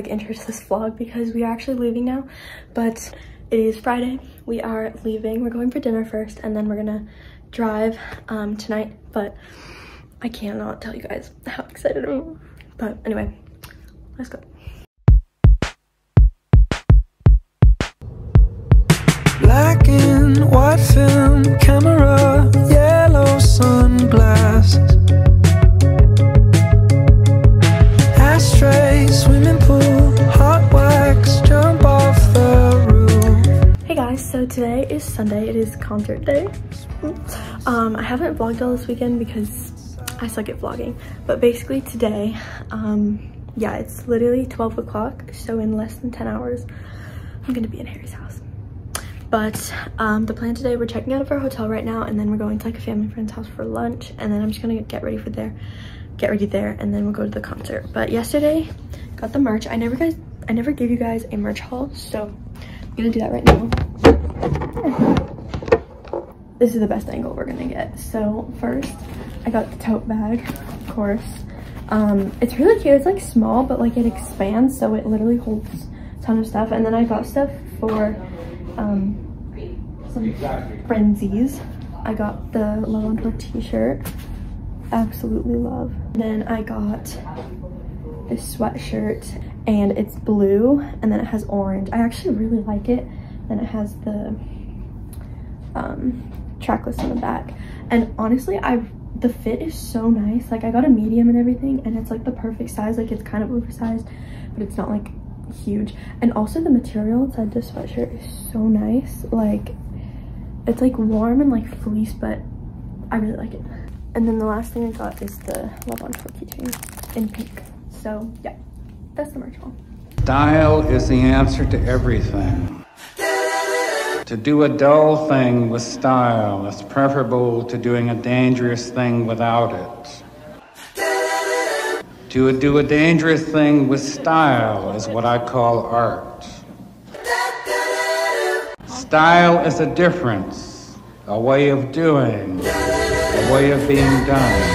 quick intro to this vlog because we are actually leaving now, but it is Friday. We are leaving. We're going for dinner first and then we're gonna drive tonight, but I cannot tell you guys how excited I am. But anyway, let's go. Black and white film camera, yellow sunglasses, ashtray, swimming pool, hot wax, jump off the roof. Hey guys, so today is Sunday. It is concert day. I haven't vlogged all this weekend because I suck at vlogging, but basically today, yeah, it's literally 12 o'clock, so in less than 10 hours I'm gonna be in Harry's house. But the plan today, we're checking out of our hotel right now, and then we're going to like a family friend's house for lunch, and then I'm just gonna get ready there, and then we'll go to the concert. But yesterday, got the merch. I never gave you guys a merch haul, so I'm gonna do that right now. This is the best angle we're gonna get. So first, I got the tote bag, of course. It's really cute. It's like small, but like it expands, so it literally holds a ton of stuff. And then I got stuff for some Frenzies. I got the Love on Tour t-shirt, absolutely love. Then I got this sweatshirt and it's blue and then it has orange. I actually really like it. Then it has the track list on the back, and honestly the fit is so nice. Like I got a medium and everything, and it's like the perfect size. Like it's kind of oversized, but it's not like huge. And also the material inside this sweatshirt is so nice. Like it's like warm and like fleece, but I really like it. And then the last thing I got is the Love on Tour keychain in pink. So yeah, that's the merch haul. Style is the answer to everything. To do a dull thing with style is preferable to doing a dangerous thing without it. To do a dangerous thing with style is what I call art. Style is a difference, a way of doing, a way of being done.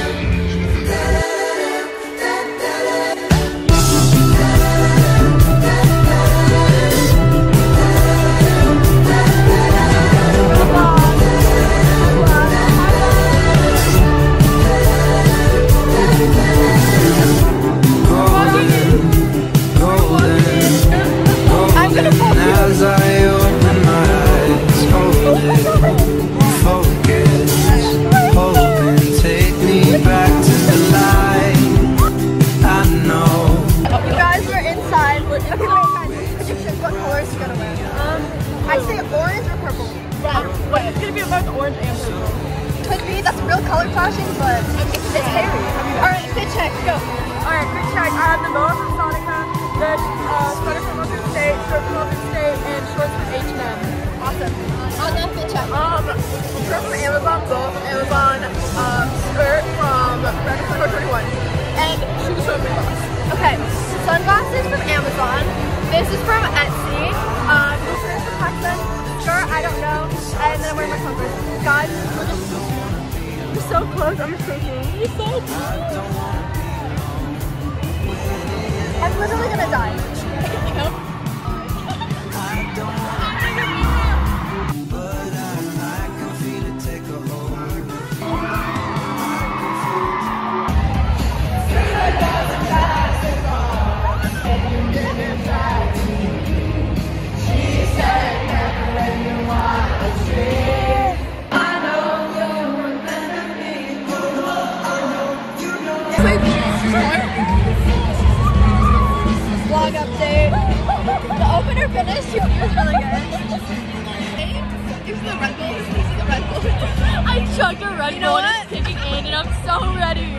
Color flashing, but it's hairy. Alright, fit check, go. Alright, fit check. I have the boa from Sonica, the sweater from Open State, shirt from Open State, and shorts from H&M. Awesome. On that fit check. Shirt from Amazon, both Amazon, skirt from Brand 21, and shoes from Reebok. Okay, sunglasses from Amazon. This is from Etsy. This is from Paxton. Skirt, I don't know. And then I'm wearing my Converse. Guys, you're so close, I'm shaking. You're so close. I'm literally gonna die. Vlog update. The opener finished. It was really good. Here's the Red Bull. This is the Red Bull. I chugged a Red Bull and it's kicking in, and I'm so ready.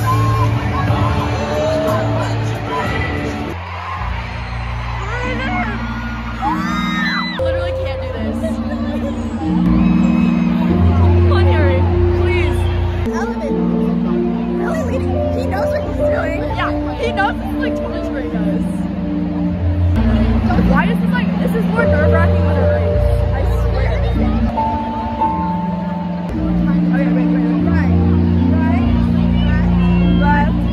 I literally can't do this. Come on, Harry, please. Element. Really leading. He knows what he's doing. Yeah, he knows this is like totally spray, guys. Why is this is more nerve-wracking than a race? I swear. Okay, wait. Right.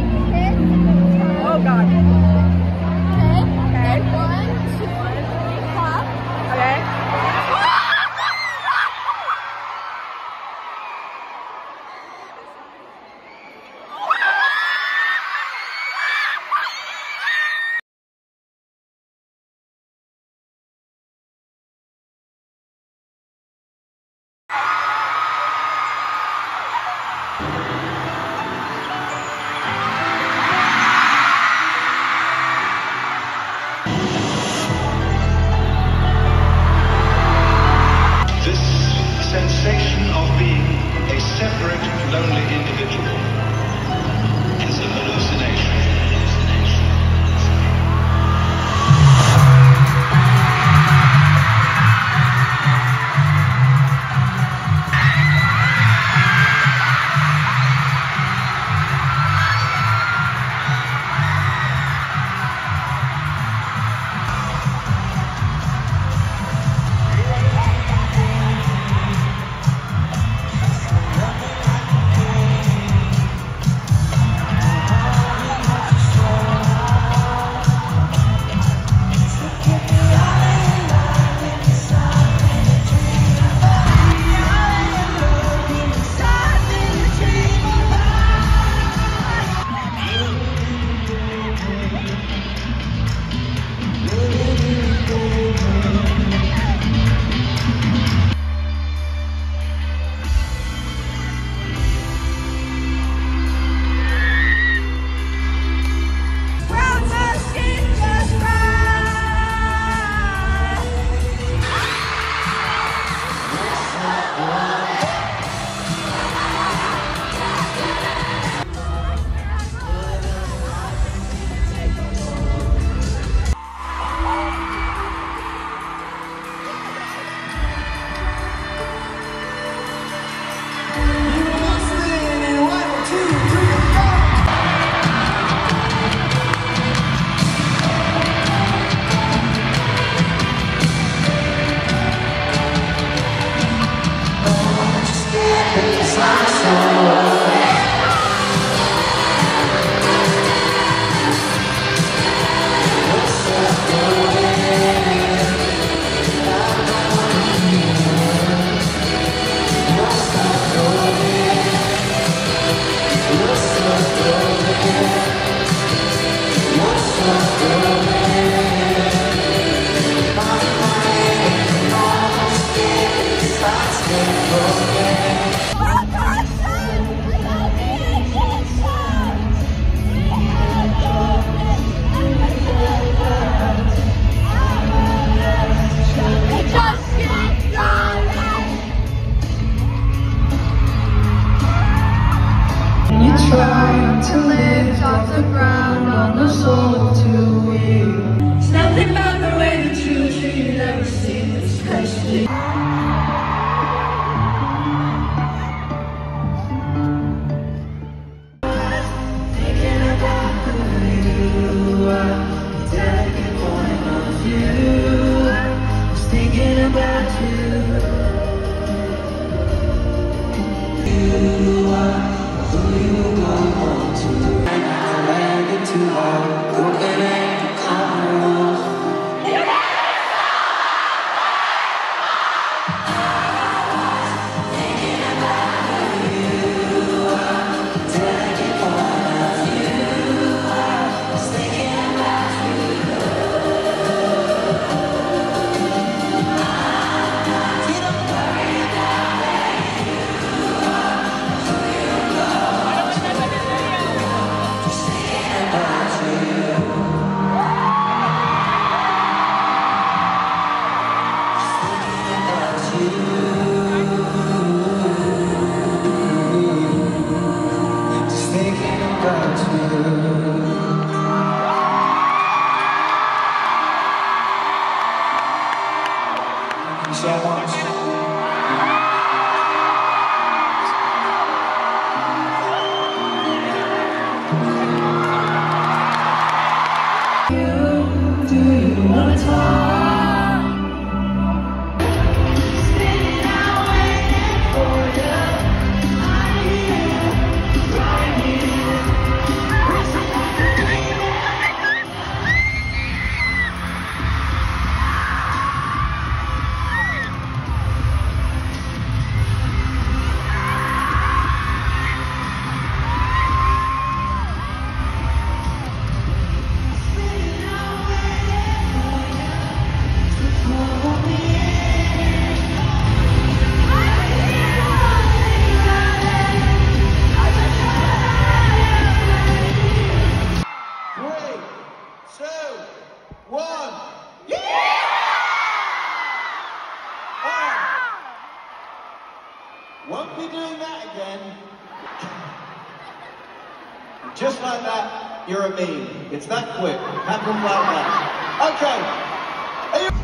Won't be doing that again. Just like that, you're a meme. It's that quick. Happens like that. Okay. Are you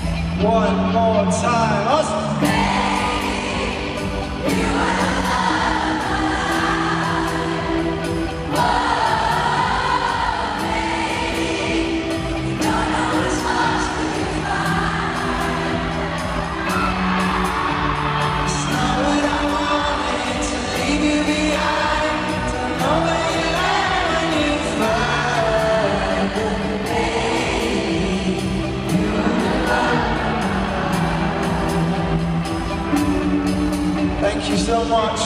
one more time? You are alive. Thank you so much.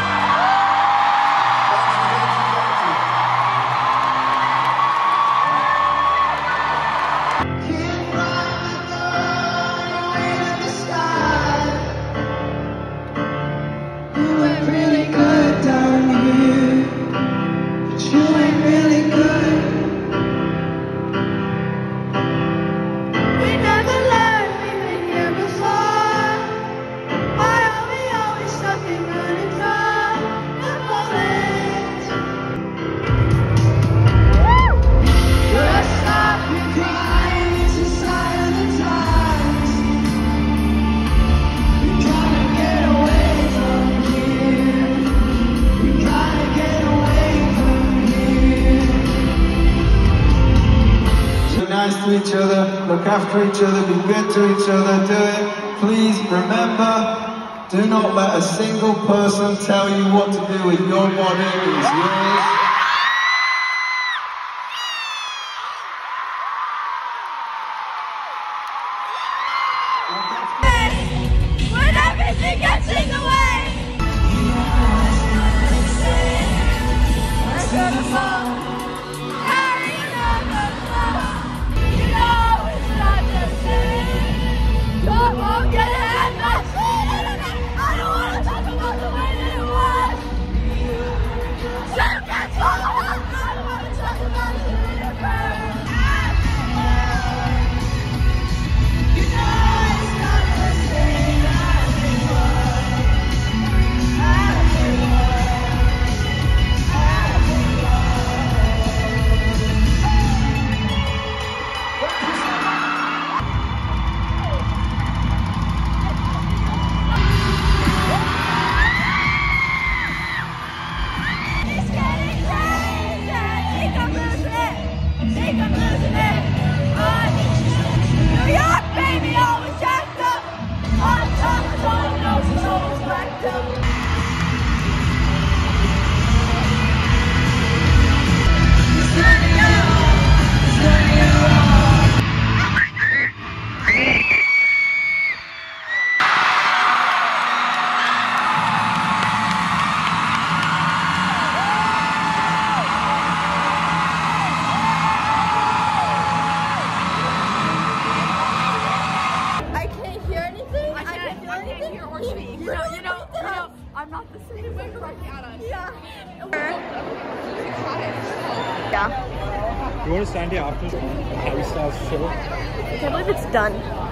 To each other, look after each other, be good to each other, do it. Please remember, do not let a single person tell you what to do with your body. It is yours. When everything gets in the way, we're gonna fall. I'm not the same. Way directly at us. Yeah. Yeah. You want to stand here after Harry Styles show? I can't believe it's done.